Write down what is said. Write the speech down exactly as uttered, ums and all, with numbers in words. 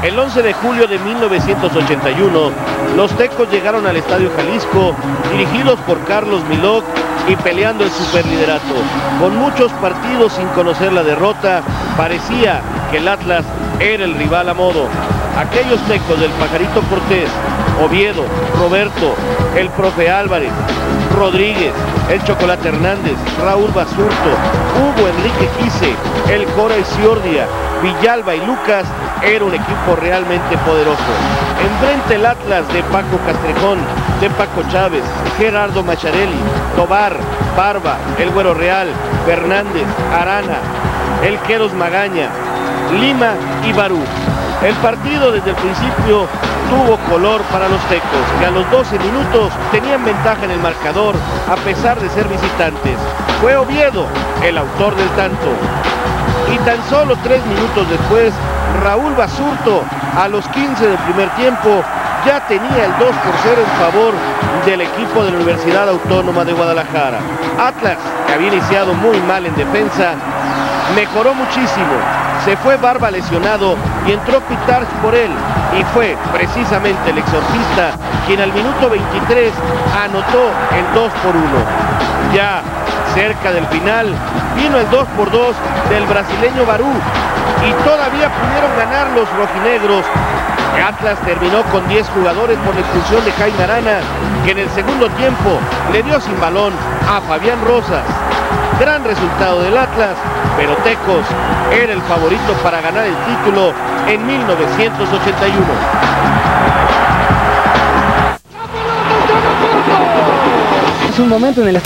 El once de julio de mil novecientos ochenta y uno, los Tecos llegaron al Estadio Jalisco, dirigidos por Carlos Milok y peleando el superliderato. Con muchos partidos sin conocer la derrota, parecía que el Atlas era el rival a modo. Aquellos Tecos del Pajarito Cortés, Oviedo, Roberto, el Profe Álvarez, Rodríguez, el Chocolate Hernández, Raúl Basurto, Hugo Enrique Quise, el Cora Isiordia, Villalba y Lucas, era un equipo realmente poderoso. Enfrente el Atlas de Paco Castrejón, de Paco Chávez, Gerardo Macharelli, Tobar, Barba, el Güero Real, Fernández, Arana, el Queros Magaña, Lima y Barú. El partido desde el principio tuvo color para los Tecos, que a los doce minutos tenían ventaja en el marcador a pesar de ser visitantes. Fue Oviedo el autor del tanto. Y tan solo tres minutos después, Raúl Basurto, a los quince del primer tiempo, ya tenía el dos por cero en favor del equipo de la Universidad Autónoma de Guadalajara. Atlas, que había iniciado muy mal en defensa, mejoró muchísimo. Se fue Barba lesionado y entró Pitarch por él. Y fue precisamente el exorcista quien al minuto veintitrés anotó el dos por uno. Ya cerca del final vino el dos por dos del brasileño Barú. Y todavía pudieron ganar los rojinegros. Atlas terminó con diez jugadores por la expulsión de Jaime Arana, que en el segundo tiempo le dio sin balón a Fabián Rosas. Gran resultado del Atlas, pero Tecos era el favorito para ganar el título en mil novecientos ochenta y uno. Es un momento en el